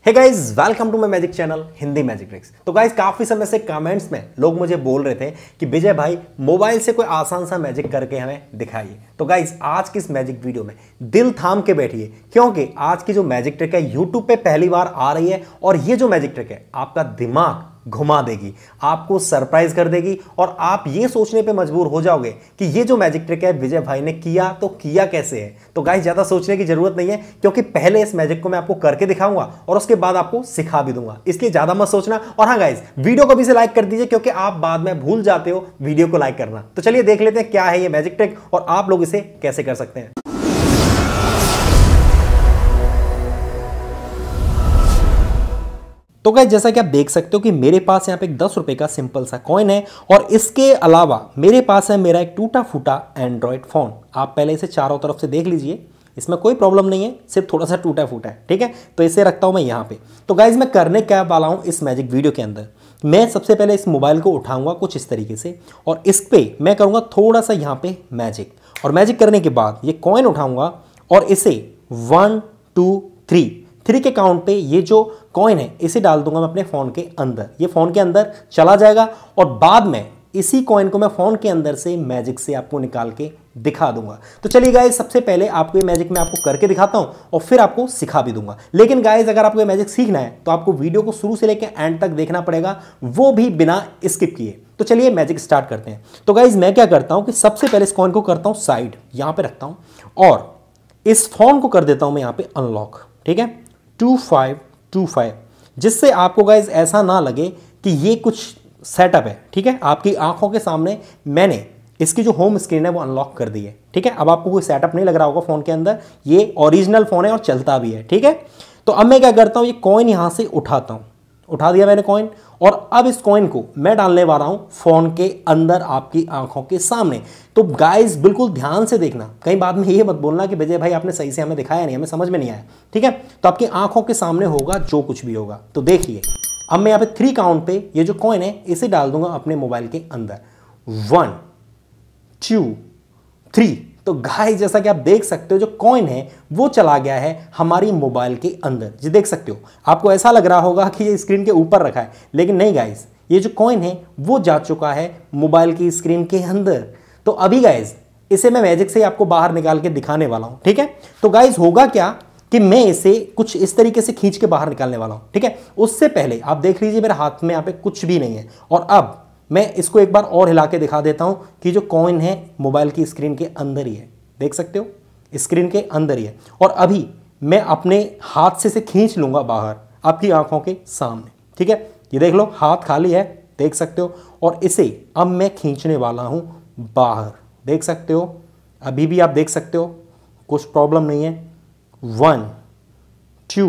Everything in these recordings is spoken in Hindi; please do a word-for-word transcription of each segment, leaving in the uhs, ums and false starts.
Hey guys, welcome to my magic channel Hindi magic tricks. तो गाइज काफी समय से कमेंट्स में लोग मुझे बोल रहे थे कि विजय भाई मोबाइल से कोई आसान सा मैजिक करके हमें दिखाइए। तो गाइज आज की इस मैजिक वीडियो में दिल थाम के बैठिए, क्योंकि आज की जो मैजिक ट्रिक है यूट्यूब पे पहली बार आ रही है और ये जो मैजिक ट्रिक है आपका दिमाग घुमा देगी, आपको सरप्राइज कर देगी और आप ये सोचने पे मजबूर हो जाओगे कि ये जो मैजिक ट्रिक है विजय भाई ने किया तो किया कैसे है। तो गाइस ज्यादा सोचने की जरूरत नहीं है, क्योंकि पहले इस मैजिक को मैं आपको करके दिखाऊंगा और उसके बाद आपको सिखा भी दूंगा, इसलिए ज्यादा मत सोचना। और हाँ गाइस, वीडियो को भी से लाइक कर दीजिए, क्योंकि आप बाद में भूल जाते हो वीडियो को लाइक करना। तो चलिए देख लेते हैं क्या है ये मैजिक ट्रिक और आप लोग इसे कैसे कर सकते हैं। तो गाइस जैसा कि आप देख सकते हो कि मेरे पास यहाँ पे एक दस रुपए का सिंपल सा कॉइन है और इसके अलावा मेरे पास है मेरा एक टूटा फूटा एंड्रॉयड फोन। आप पहले इसे चारों तरफ से देख लीजिए, इसमें कोई प्रॉब्लम नहीं है, सिर्फ थोड़ा सा टूटा फूटा है, ठीक है। तो इसे रखता हूं मैं यहाँ पे। तो गाइज मैं करने क्या वाला हूँ इस मैजिक वीडियो के अंदर, मैं सबसे पहले इस मोबाइल को उठाऊंगा कुछ इस तरीके से और इस पे मैं करूंगा थोड़ा सा यहाँ पे मैजिक। और मैजिक करने के बाद ये कॉइन उठाऊंगा और इसे वन टू थ्री थ्री के काउंट पे ये जो कॉइन है इसे डाल दूंगा मैं अपने फोन के अंदर। ये फोन के अंदर चला जाएगा और बाद में इसी कॉइन को मैं फोन के अंदर से मैजिक से आपको निकाल के दिखा दूंगा। तो चलिए गाइस, सबसे पहले आपको ये मैजिक मैं आपको करके दिखाता हूं और फिर आपको सिखा भी दूंगा। लेकिन गाइस अगर आपको ये मैजिक सीखना है तो आपको वीडियो को शुरू से लेकर एंड तक देखना पड़ेगा, वो भी बिना स्किप किए। तो चलिए मैजिक स्टार्ट करते हैं। तो गाइस मैं क्या करता हूं कि सबसे पहले इस कॉइन को करता हूं साइड, यहां पर रखता हूं और इस फोन को कर देता हूं मैं यहां पर अनलॉक, ठीक है, टू फाइव टू फाइव, जिससे आपको गाइज ऐसा ना लगे कि ये कुछ सेटअप है, ठीक है। आपकी आंखों के सामने मैंने इसकी जो होम स्क्रीन है वो अनलॉक कर दी है, ठीक है। अब आपको कोई सेटअप नहीं लग रहा होगा फोन के अंदर, ये ओरिजिनल फोन है और चलता भी है, ठीक है। तो अब मैं क्या करता हूं, ये कॉइन यहां से उठाता हूं, उठा दिया मैंने कॉइन और अब इस कॉइन को मैं डालने वाला हूं फोन के अंदर आपकी आंखों के सामने। तो गाइस बिल्कुल ध्यान से देखना, कहीं बाद में ये मत बोलना कि विजय भाई आपने सही से हमें दिखाया नहीं, हमें समझ में नहीं आया, ठीक है। तो आपकी आंखों के सामने होगा जो कुछ भी होगा। तो देखिए अब मैं यहाँ पे थ्री काउंट पे ये जो कॉइन है इसे डाल दूंगा अपने मोबाइल के अंदर, वन टू थ्री। तो गाइस जैसा कि आप देख सकते हो जो कॉइन है वो चला गया है हमारी मोबाइल के अंदर। जी देख सकते हो, आपको ऐसा लग रहा होगा कि ये स्क्रीन के ऊपर रखा है, लेकिन नहीं गाइस, ये जो कॉइन है वो जा चुका है मोबाइल की स्क्रीन के अंदर। तो अभी गाइस इसे मैं मैजिक से आपको बाहर निकाल के दिखाने वाला हूं, ठीक है। तो गाइस होगा क्या कि मैं इसे कुछ इस तरीके से खींच के बाहर निकालने वाला हूं, ठीक है। उससे पहले आप देख लीजिए मेरे हाथ में यहाँ पे कुछ भी नहीं है और अब मैं इसको एक बार और हिला के दिखा देता हूं कि जो कॉइन है मोबाइल की स्क्रीन के अंदर ही है, देख सकते हो स्क्रीन के अंदर ही है। और अभी मैं अपने हाथ से इसे खींच लूंगा बाहर आपकी आंखों के सामने, ठीक है। ये देख लो हाथ खाली है, देख सकते हो, और इसे अब मैं खींचने वाला हूं बाहर, देख सकते हो। अभी भी आप देख सकते हो कुछ प्रॉब्लम नहीं है। One two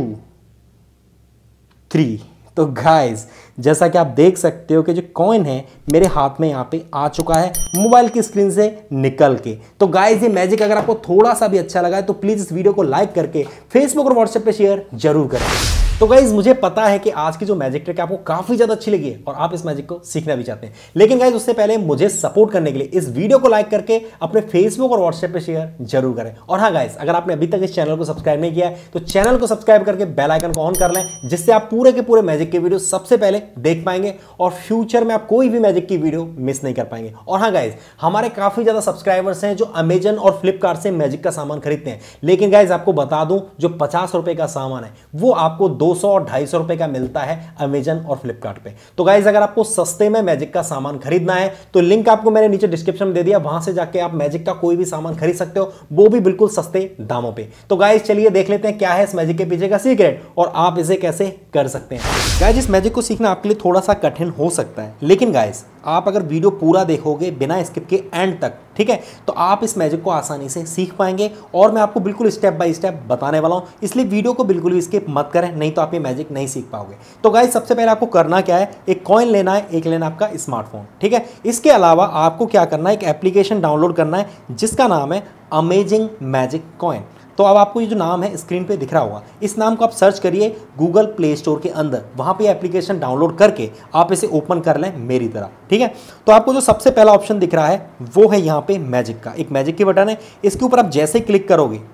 three. तो गाइस जैसा कि आप देख सकते हो कि जो कॉइन है मेरे हाथ में यहाँ पे आ चुका है मोबाइल की स्क्रीन से निकल के। तो गाइस ये मैजिक अगर आपको थोड़ा सा भी अच्छा लगा है तो प्लीज इस वीडियो को लाइक करके फेसबुक और व्हाट्सएप पे शेयर जरूर करें। तो गाइज मुझे पता है कि आज की जो मैजिक ट्रिक है आपको काफी ज्यादा अच्छी लगी है और आप इस मैजिक को सीखना भी चाहते हैं, लेकिन गाइज उससे पहले मुझे सपोर्ट करने के लिए इस वीडियो को लाइक करके अपने फेसबुक और व्हाट्सएप पे शेयर जरूर करें। और हाँ गाइज, अगर आपने अभी तक इस चैनल को सब्सक्राइब नहीं किया है तो चैनल को सब्सक्राइब करके बेल आइकन को ऑन कर लें, जिससे आप पूरे के पूरे मैजिक के वीडियो सबसे पहले देख पाएंगे और फ्यूचर में आप कोई भी मैजिक की वीडियो मिस नहीं कर पाएंगे। और हाँ गाइज, हमारे काफी ज्यादा सब्सक्राइबर्स हैं जो अमेजन और फ्लिपकार्ट से मैजिक का सामान खरीदते हैं, लेकिन गाइज आपको बता दूं जो पचास रुपए का सामान है वो आपको दो सौ और ढाई सौ रुपए का मिलता है अमेजन और फ्लिपकार्ट पे। तो गाइज अगर आपको सस्ते में मैजिक का सामान खरीदना है तो लिंक आपको मैंने नीचे डिस्क्रिप्शन में दे दिया, वहां से जाके आप मैजिक का कोई भी सामान खरीद सकते हो, वो भी बिल्कुल सस्ते दामों पे। तो गाइज चलिए देख लेते हैं क्या है इस मैजिक के पीछे का सीक्रेट और आप इसे कैसे कर सकते हैं। गाइज इस मैजिक को सीखना आपके लिए थोड़ा सा कठिन हो सकता है, लेकिन गाइज आप अगर वीडियो पूरा देखोगे बिना स्किप के एंड तक, ठीक है, तो आप इस मैजिक को आसानी से सीख पाएंगे और मैं आपको बिल्कुल स्टेप बाय स्टेप बताने वाला हूं, इसलिए वीडियो को बिल्कुल भी स्किप मत करें, नहीं तो आप ये मैजिक नहीं सीख पाओगे। तो गाइस सबसे पहले आपको करना क्या है, एक कॉइन लेना है, एक लेना आपका स्मार्टफोन, ठीक है। इसके अलावा आपको क्या करना है, एक एप्लीकेशन डाउनलोड करना है जिसका नाम है अमेजिंग मैजिक कॉइन। तो अब आपको ये जो नाम है स्क्रीन पे दिख रहा होगा, इस नाम को आप सर्च करिए गूगल प्ले स्टोर के अंदर, वहां पे एप्लीकेशन डाउनलोड करके आप इसे ओपन कर लें मेरी तरह, ठीक है। तो आपको जो सबसे पहला ऑप्शन दिख रहा है वो है यहाँ पे मैजिक का, एक मैजिक की बटन है, इसके ऊपर आप जैसे क्लिक करोगे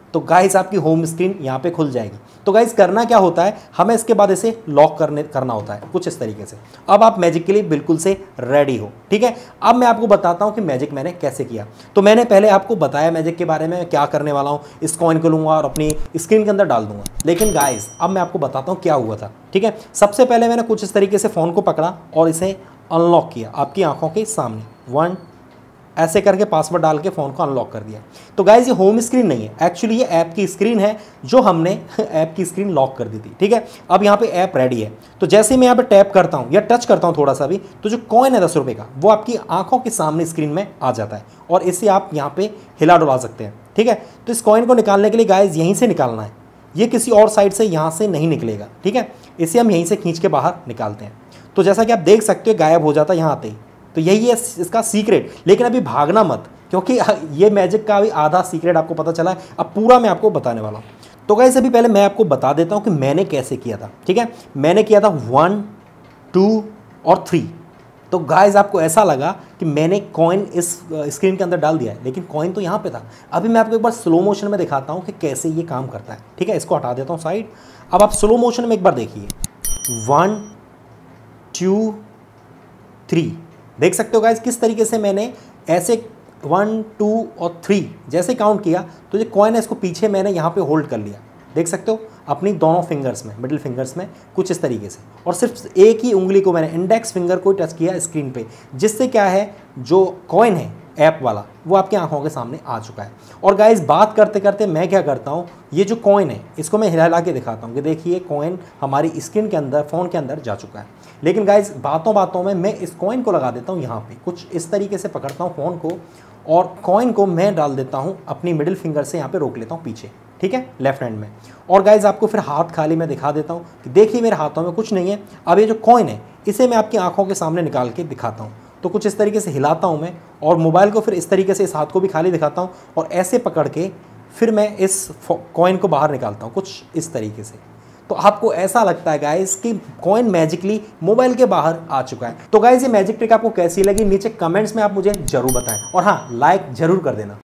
तो गाइस आपकी होम स्क्रीन यहाँ पे खुल जाएगी। तो गाइस करना क्या होता है, हमें इसके बाद इसे लॉक करने करना होता है कुछ इस तरीके से। अब आप मैजिक के लिए बिल्कुल से रेडी हो, ठीक है। अब मैं आपको बताता हूँ कि मैजिक मैंने कैसे किया। तो मैंने पहले आपको बताया मैजिक के बारे में, क्या करने वाला हूँ, इस कॉइन को लूँगा और अपनी स्क्रीन के अंदर डाल दूंगा। लेकिन गाइस अब मैं आपको बताता हूँ क्या हुआ था, ठीक है। सबसे पहले मैंने कुछ इस तरीके से फ़ोन को पकड़ा और इसे अनलॉक किया आपकी आंखों के सामने, वन ऐसे करके पासवर्ड डाल के फ़ोन को अनलॉक कर दिया। तो गाइस ये होम स्क्रीन नहीं है, एक्चुअली ये ऐप की स्क्रीन है जो हमने ऐप की स्क्रीन लॉक कर दी थी, ठीक है। अब यहाँ पे ऐप रेडी है। तो जैसे ही मैं यहाँ पे टैप करता हूँ या टच करता हूँ थोड़ा सा भी, तो जो कॉइन है दस रुपये का वो आपकी आंखों के सामने स्क्रीन में आ जाता है और इसे आप यहाँ पे हिला डुला सकते हैं, ठीक है। तो इस कॉइन को निकालने के लिए गाइस यहीं से निकालना है, ये किसी और साइड से यहाँ से नहीं निकलेगा, ठीक है। इसे हम यहीं से खींच के बाहर निकालते हैं। तो जैसा कि आप देख सकते हो गायब हो जाता है यहाँ आते ही। तो यही है इसका सीक्रेट। लेकिन अभी भागना मत, क्योंकि ये मैजिक का अभी आधा सीक्रेट आपको पता चला है, अब पूरा मैं आपको बताने वाला हूँ। तो गाइस अभी पहले मैं आपको बता देता हूँ कि मैंने कैसे किया था, ठीक है। मैंने किया था वन टू और थ्री। तो गाइस आपको ऐसा लगा कि मैंने कॉइन इस स्क्रीन के अंदर डाल दिया है, लेकिन कॉइन तो यहाँ पे था। अभी मैं आपको एक बार स्लो मोशन में दिखाता हूँ कि कैसे ये काम करता है, ठीक है। इसको हटा देता हूँ साइड। अब आप स्लो मोशन में एक बार देखिए, वन टू थ्री। देख सकते हो गाइस किस तरीके से मैंने ऐसे वन टू और थ्री जैसे काउंट किया, तो जो कॉइन है इसको पीछे मैंने यहाँ पे होल्ड कर लिया। देख सकते हो अपनी दोनों फिंगर्स में, मिडिल फिंगर्स में कुछ इस तरीके से, और सिर्फ एक ही उंगली को मैंने इंडेक्स फिंगर को टच किया स्क्रीन पे, जिससे क्या है जो कॉइन है ऐप वाला वो आपकी आंखों के सामने आ चुका है। और गाइस बात करते करते मैं क्या करता हूँ, ये जो कॉइन है इसको मैं हिला हिला के दिखाता हूँ कि देखिए कॉइन हमारी स्क्रीन के अंदर, फ़ोन के अंदर जा चुका है। लेकिन गाइस बातों बातों में मैं इस कॉइन को लगा देता हूँ यहाँ पे, कुछ इस तरीके से पकड़ता हूँ फ़ोन को और कॉइन को मैं डाल देता हूँ अपनी मिडिल फिंगर से यहाँ पे रोक लेता हूँ पीछे, ठीक है, लेफ्ट हैंड में। और गाइस आपको फिर हाथ खाली मैं दिखा देता हूँ कि देखिए मेरे हाथों में कुछ नहीं है। अब ये जो कॉइन है इसे मैं आपकी आंखों के सामने निकाल के दिखाता हूँ। तो कुछ इस तरीके से हिलाता हूँ मैं, और मोबाइल को फिर इस तरीके से इस हाथ को भी खाली दिखाता हूँ और ऐसे पकड़ के फिर मैं इस कॉइन को बाहर निकालता हूँ कुछ इस तरीके से। तो आपको ऐसा लगता है गाइस कि कॉइन मैजिकली मोबाइल के बाहर आ चुका है। तो गाइस ये मैजिक ट्रिक आपको कैसी लगी नीचे कमेंट्स में आप मुझे जरूर बताएं, और हाँ लाइक जरूर कर देना।